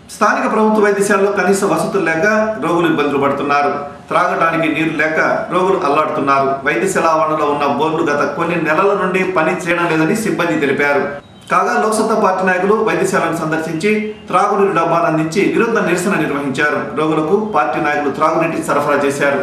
స్థానిక ప్రభుత్వ వైద్యశాలలో కనీస వసతులు లేక రోగులు ఇబ్బందులు పడుతున్నారు. త్రాగడానికి నీరు లేక రోగులు అల్లాడుతున్నారు. వైద్యశాల ఆవరణలో ఉన్న బోర్లు గత కొన్ని నెలల నుండి పని చేయడం లేదని సిబ్బంది తెలిపారు. కాగా లోక్సత్తా పార్టీ నాయకులు వైద్యశాలను సందర్శించి త్రాగునీరు డబ్బాను అందించి విరుద్ధ నిరసన నిర్వహించారు. రోగులకు పార్టీ నాయకులు త్రాగునీటి సరఫరా చేశారు.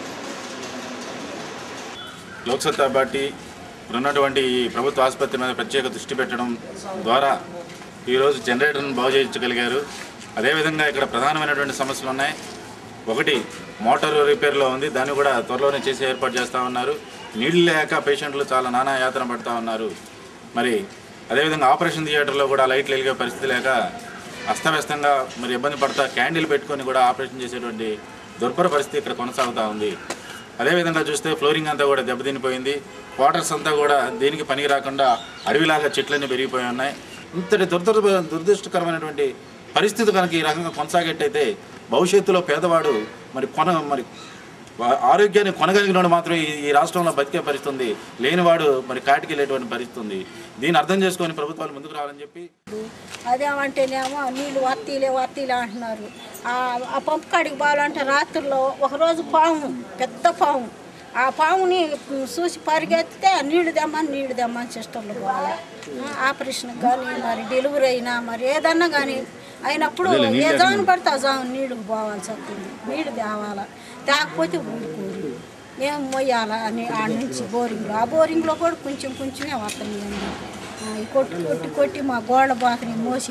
లోక్సత్తా పార్టీ ఉన్నటువంటి ప్రభుత్వ ఆసుపత్రి మీద ప్రత్యేక దృష్టి పెట్టడం ద్వారా ఈరోజు జనరేటర్ను బాగు చేయించగలిగారు. అదేవిధంగా ఇక్కడ ప్రధానమైనటువంటి సమస్యలు ఉన్నాయి. ఒకటి మోటారు రిపేర్లో ఉంది, దాన్ని కూడా త్వరలోనే చేసి ఏర్పాటు చేస్తూ ఉన్నారు. నీళ్ళు లేక పేషెంట్లు చాలా నానా యాతన పడుతూ ఉన్నారు. మరి అదేవిధంగా ఆపరేషన్ థియేటర్లో కూడా లైట్లు వెలిగే పరిస్థితి లేక అస్తవ్యస్తంగా మరి ఇబ్బంది పడతా క్యాండిల్ పెట్టుకొని కూడా ఆపరేషన్ చేసేటువంటి దుర్భర పరిస్థితి ఇక్కడ కొనసాగుతూ ఉంది. అదేవిధంగా చూస్తే ఫ్లోరింగ్ అంతా కూడా దెబ్బతినిపోయింది. క్వార్టర్స్ అంతా కూడా దేనికి పనికి రాకుండా అడవిలాగా చెట్లన్నీ పెరిగిపోయి ఉన్నాయి. ఇంతటి దురదృష్టకరమైనటువంటి పరిస్థితి కనుక ఈ రకంగా కొనసాగేట్టయితే భవిష్యత్తులో పేదవాడు మరి ఆరోగ్యాన్ని కొనగలిగినవాడు మాత్రం ఈ రాష్ట్రంలో బతికే పరిస్థితి ఉంది. లేనివాడు మరి కాటికి వెళ్ళేటువంటి పరిస్థితి ఉంది. దీన్ని అర్థం చేసుకొని ప్రభుత్వాలు ముందుకు రావాలని చెప్పి అదేమంటేనేమో నీళ్ళు వత్తిలే అంటున్నారు. ఆ పంపు కాడికి పోవాలంటే రాత్రుల్లో ఒకరోజు పాము, పెద్ద పాము, ఆ పాముని చూసి పరిగెత్తితే నీళ్లు తెమ్మని సిస్టర్లు పోవాలి. ఆపరేషన్కి కానీ మరి డెలివరీ అయినా మరి ఏదన్నా కానీ అయినప్పుడు ఏ జాను పడితే ఆ జాను నీళ్ళకి పోవాల్సి వస్తుంది. నీళ్ళు తేవాలా, తేకపోతే ఊరుకోరు, మేము మొయ్యాలా అని ఆడ నుంచి ఆ బోరింగ్లో కూడా కొంచెమే వస్తున్నాయండి. కొట్టి మా గోడ బాతని మోసి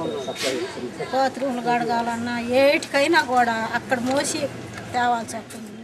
బాత్రూమ్లు కడగాలన్నా ఏటికైనా కూడా అక్కడ మోసి తేవాల్సి వస్తుంది.